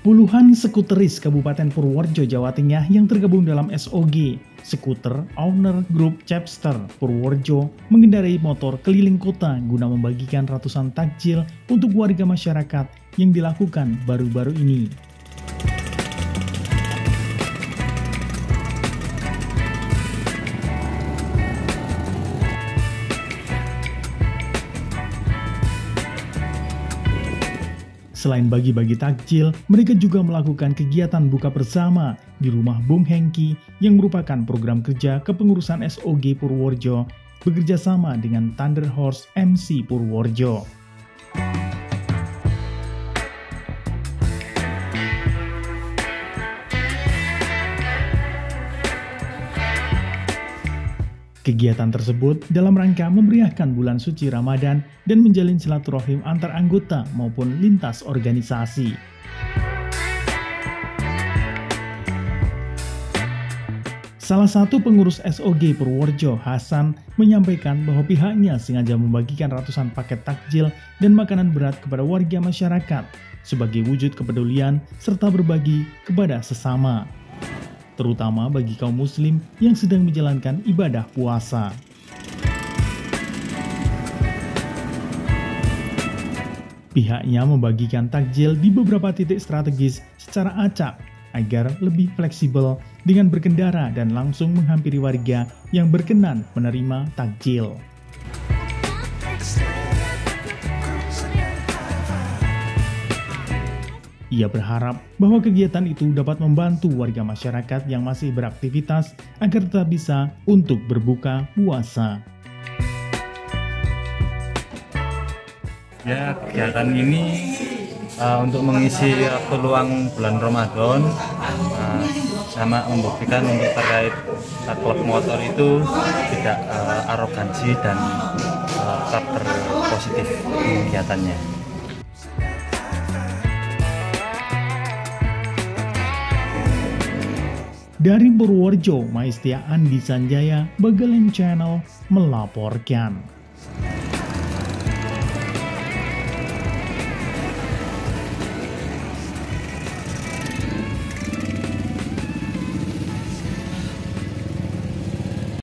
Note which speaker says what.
Speaker 1: Puluhan skuteris Kabupaten Purworejo, Jawa Tengah yang tergabung dalam SOG, Skuter Owner Group Chapster Purworejo, mengendarai motor keliling kota guna membagikan ratusan takjil untuk warga masyarakat yang dilakukan baru-baru ini. Selain bagi-bagi takjil, mereka juga melakukan kegiatan buka bersama di rumah Bung Hengki yang merupakan program kerja kepengurusan SOG Purworejo bekerja sama dengan Thunder Horse MC Purworejo. Kegiatan tersebut dalam rangka memeriahkan bulan suci Ramadan dan menjalin silaturahim antar anggota maupun lintas organisasi. Salah satu pengurus SOG Purworejo, Hasan, menyampaikan bahwa pihaknya sengaja membagikan ratusan paket takjil dan makanan berat kepada warga masyarakat sebagai wujud kepedulian serta berbagi kepada sesama, terutama bagi kaum muslim yang sedang menjalankan ibadah puasa. Pihaknya membagikan takjil di beberapa titik strategis secara acak agar lebih fleksibel dengan berkendara dan langsung menghampiri warga yang berkenan menerima takjil. Ia berharap bahwa kegiatan itu dapat membantu warga masyarakat yang masih beraktivitas agar tetap bisa untuk berbuka puasa.
Speaker 2: Ya, kegiatan ini untuk mengisi waktu luang bulan Ramadan, sama membuktikan untuk terkait klub motor itu tidak arogansi dan tetap berpositif kegiatannya.
Speaker 1: Dari Purworejo, Maistia Andi Sanjaya, Bagelen Channel melaporkan.